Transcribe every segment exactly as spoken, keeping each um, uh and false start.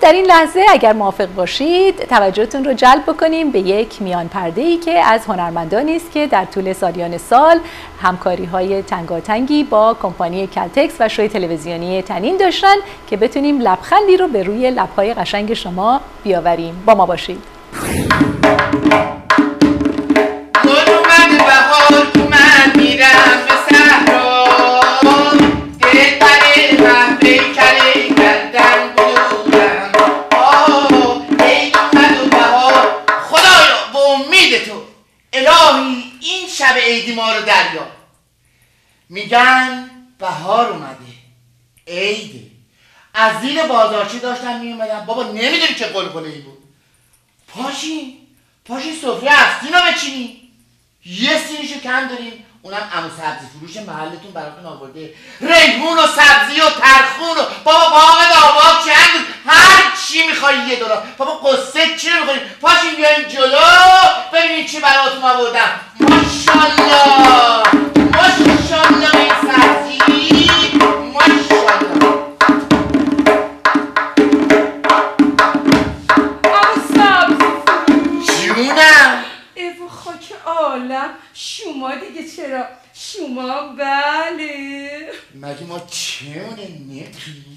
در این لحظه اگر موافق باشید توجهتون رو جلب بکنیم به یک میان پرده‌ای که از هنرمندانی است که در طول سالیان سال همکاری‌های تنگاتنگی با کمپانی کلتکس و شوی تلویزیونی تنین داشتن که بتونیم لبخندی رو به روی لب‌های قشنگ شما بیاوریم. با ما باشید. الهی این شب عیدی ما رو دریا. میگن بهار اومده، عیده. از زیر بازارچه داشتن میومدن. بابا نمیدونی چه قلقله ای بود. پاشین پاشین سفره اصلین رو بچینین. یه سینیشو کم داریم، اونم عمو سبزی فروش محلتون براتون آورده. ریحون و سبزی و ترخون و بابا باغ داوود چند هر چی میخوایی یه دلار. بابا قصه چی رو میخوایی؟ پاشین بیاین جلو ببینید چی براتون آوردم. ماشاءالله ماشاءالله به این سبزی، ماشاءالله. عمو سبزی فروش جونم. ایو خاک عالم، شما دیگه چرا؟ شما بله. مگه ما چونه نمیخیم؟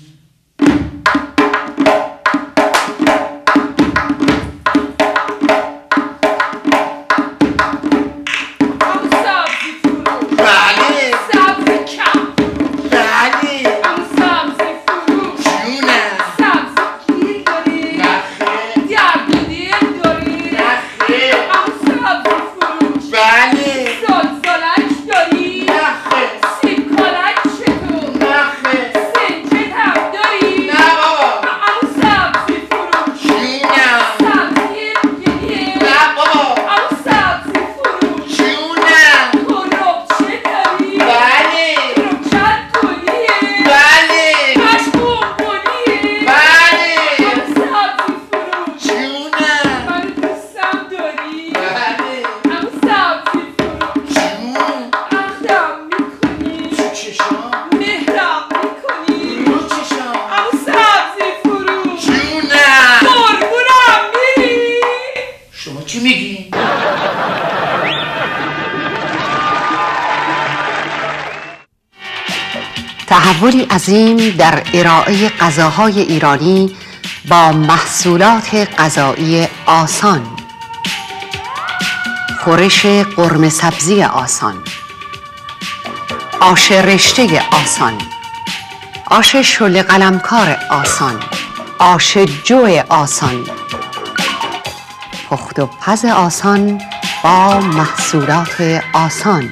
تحولی عظیم در ارائه غذاهای ایرانی با محصولات غذایی آسان. خورش قرمه سبزی آسان، آش رشته آسان، آش شل قلمکار آسان، آش جو آسان، پخت و پز آسان با محصولات آسان.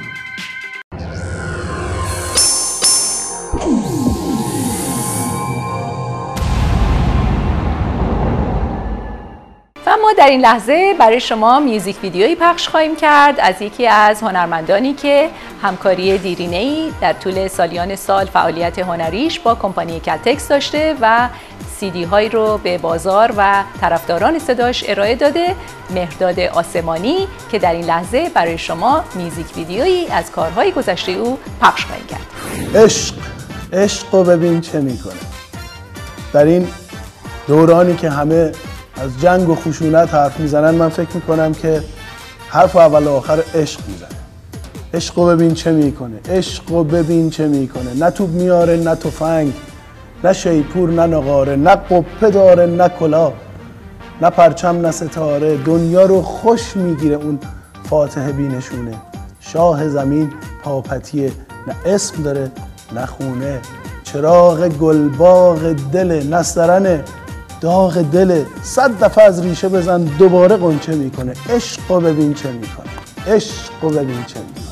ما در این لحظه برای شما میوزیک ویدیویی پخش خواهیم کرد از یکی از هنرمندانی که همکاری دیرینه‌ای در طول سالیان سال فعالیت هنریش با کمپانی کلتکس داشته و سیدی هایی رو به بازار و طرفداران صداش ارائه داده. مهرداد آسمانی که در این لحظه برای شما میوزیک ویدیویی از کارهای گذشته او پخش خواهیم کرد. عشق عشق رو ببین چه میکنه. در این دورانی که همه از جنگ و خشونت حرف میزنن، من فکر میکنم که حرف اول و آخر عشق میزنه. عشق رو ببین چه میکنه، عشق رو ببین چه میکنه. نه توپ میاره نه تفنگ، نه شیپور نه نقاره، نه قپه داره نه کلاه، نه پرچم نه ستاره. دنیا رو خوش میگیره اون فاتحه بینشونه. شاه زمین پاپتیه، نه اسم داره نه خونه. چراغ گلباغ دل، نسترن داغ دل. صد دفعه از ریشه بزن دوباره قنچه میکنه. عشق رو ببین چه میکنه، عشق رو ببین چه میکنه.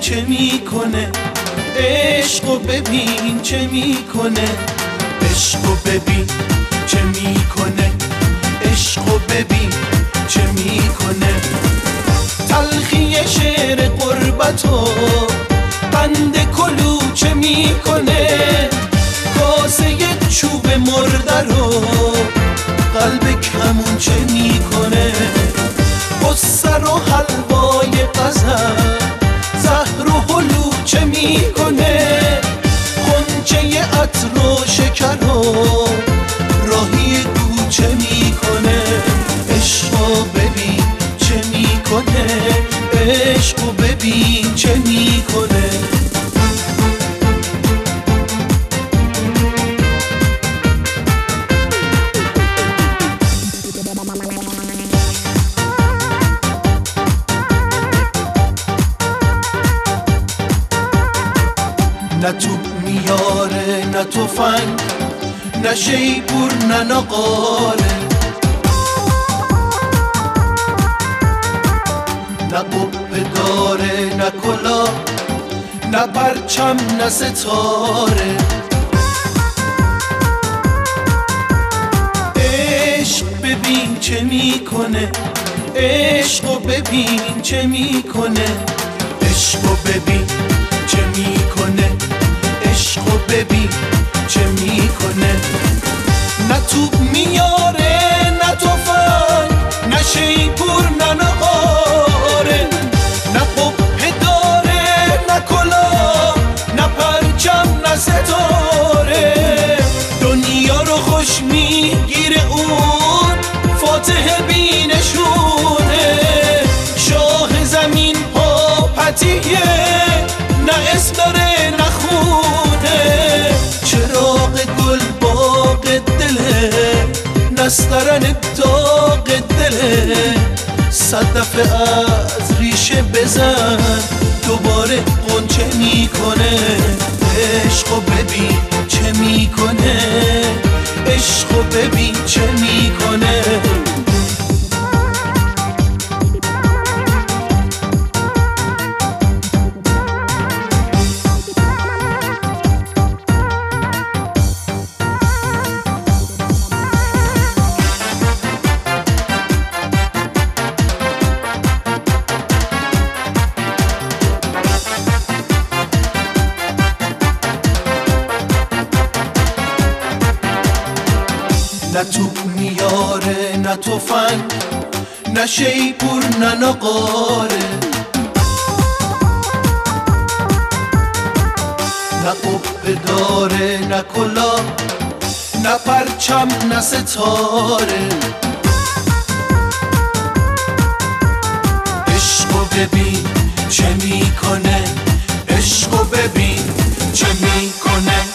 چه میکنه، عشقو ببین چه میکنه، عشقو ببین چه میکنه، عشقو ببین چه میکنه. تلخی شعر قربتو قند کلوچه میکنه، کاسه چوب مرده رو قلب کمون چه میکنه. قصه رو حلوای غزل زهر و هلو چه میکنه، خونچه عطر و شکر رو راهی کوچه میکنه. عشقو ببین چه میکنه، عشقو ببین چه میکنه. نه تو میاره نه تفنگ، نه شیپور نه نقاره، نه قبه داره نه کلا، نه پرچم نه ستاره. عشق ببین چه میکنه، عشقو ببین چه میکنه، عشقو ببین چه میکنه، عشقو ببین چه میکنه. نه توپ میاره نه تفنگ، نه شیپور نه نقاره، نه قبه داره نه کلا، نه پرچم نه ستاره. دنیا رو خوش میگیره اون فاتح بینشونه، شاه زمین پاپتیه نه اسم داره نه خونه. چراغ گل باغ دله، نسترن داغ دله. صدف از ریشه بزن دوباره قنچه میکنه. عشقو ببین چه میکنه، عشقو ببین چه میکنه. نه توپ میاره نه تفنگ، نه شیپور نه نقاره، نه قبه داره نه کلا، نه پرچم نه ستاره. عشقو ببین چه میکنه، عشقو ببین چه میکنه.